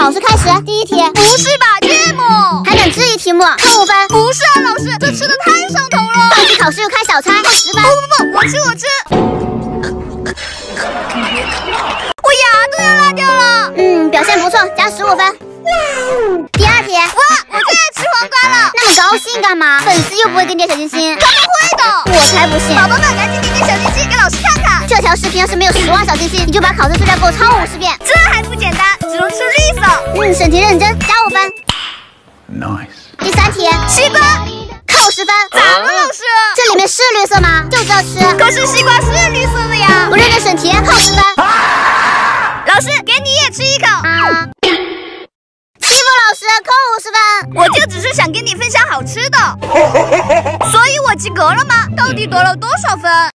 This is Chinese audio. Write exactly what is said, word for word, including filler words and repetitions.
考试开始，第一题。 不是吧，芥末？ 还敢质疑题目？扣五分。 不是啊，老师，这吃的太上头了。 放弃考试又开小差，扣十分。 不不不，我吃我吃。我牙都要拉掉了。 嗯，表现不错，加十五分。第二题。 哇，我最爱吃黄瓜了。 那么高兴干嘛？粉丝又不会给你点小心心。 他们会的。 我才不信。 宝宝们，赶紧点点小心心给老师看看。 这条视频要是没有十万小心心，你就把考试资料给我抄五十遍。 这还不简单，只能吃绿色。 嗯，审题认真，加五分。 Nice。 第三题。 西瓜。 扣十分。 咋了，老师？ 这里面是绿色吗？就知道吃。 可是西瓜是绿色的呀。 不认真审题，扣十分。 老师，给你也吃一口。 啊！欺负老师，扣五十分。 我就只是想跟你分享好吃的，所以我及格了吗？到底得了多少分？